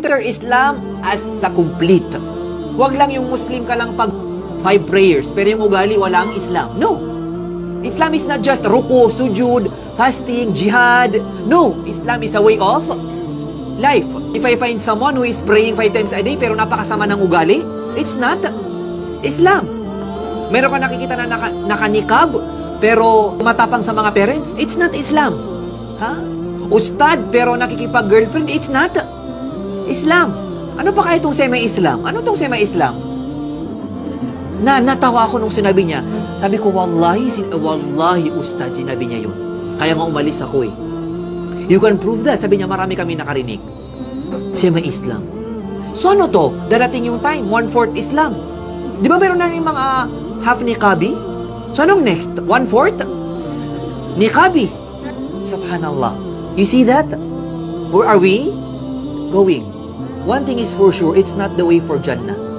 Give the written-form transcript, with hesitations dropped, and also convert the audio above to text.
enter Islam as a complete. Huwag lang yung Muslim ka lang pag 5 prayers, pero yung ugali walang Islam. No. Islam is not just ruku, sujud, fasting, jihad. No. Islam is a way of life. If I find someone who is praying 5 times a day pero napakasama ng ugali, it's not Islam. Meron ka nakikita na nakanikab pero matapang sa mga parents, it's not Islam. Ha? Ustad pero nakikipag-girlfriend, it's not Islam. Ano pa kaya itong semi-Islam? Ano itong semi-Islam? Natawa ako nung sinabi niya. Sabi ko, wallahi ustad, sinabi niya yun. Kaya nga umalis ako eh. You can prove that. Sabi niya, marami kami nakarinig. Semi-Islam. So ano to? Darating yung time, 1/4 Islam. Di ba meron na yung mga half niqabi? So anong next? 1/4? Niqabi. Subhanallah. You see that? Where are we going? One thing is for sure, it's not the way for Jannah.